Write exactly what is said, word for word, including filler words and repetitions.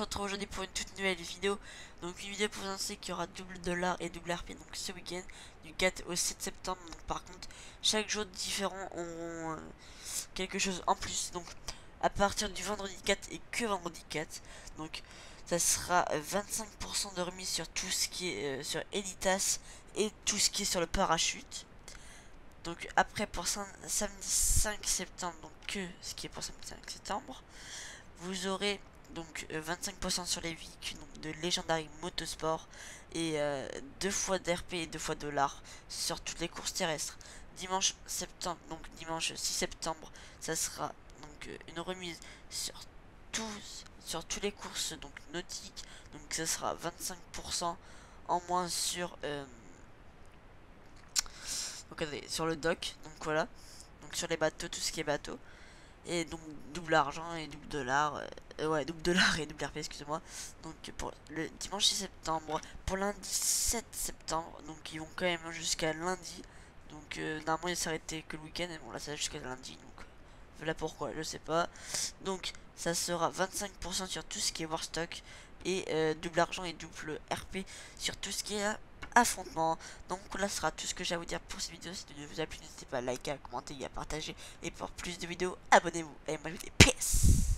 retrouve aujourd'hui pour une toute nouvelle vidéo. Donc une vidéo pour vous annoncer qu'il y aura double dollar et double R P donc ce week-end du quatre au sept septembre. Donc par contre chaque jour différent auront euh, quelque chose en plus. Donc à partir du vendredi quatre et que vendredi quatre, donc ça sera vingt-cinq pour cent de remise sur tout ce qui est euh, sur Editas et tout ce qui est sur le parachute. Donc après pour samedi cinq septembre, donc que ce qui est pour samedi cinq septembre, vous aurez donc euh, vingt-cinq pour cent sur les véhicules donc de Legendary Motorsport et euh, deux fois d'R P et deux fois dollars sur toutes les courses terrestres. Dimanche septembre, donc dimanche six septembre, ça sera donc euh, une remise sur tous sur toutes les courses donc nautiques. Donc ça sera vingt-cinq pour cent en moins sur euh, donc, attendez, sur le dock. Donc voilà, donc sur les bateaux, tout ce qui est bateau. Et donc double argent et double dollar, euh, ouais double dollar et double R P, excusez-moi. Donc pour le dimanche six septembre, pour lundi sept septembre, donc ils vont quand même jusqu'à lundi. Donc euh, normalement ils s'arrêtaient que le week-end, et bon là ça va jusqu'à lundi, donc voilà pourquoi, je sais pas. Donc ça sera vingt-cinq pour cent sur tout ce qui est Warstock et euh, double argent et double R P sur tout ce qui est affrontement. Donc là ce sera tout ce que j'ai à vous dire pour cette vidéo. Si vous vous a plu, n'hésitez pas à liker, à commenter et à partager. Et pour plus de vidéos, abonnez-vous. Et moi je vous dis peace.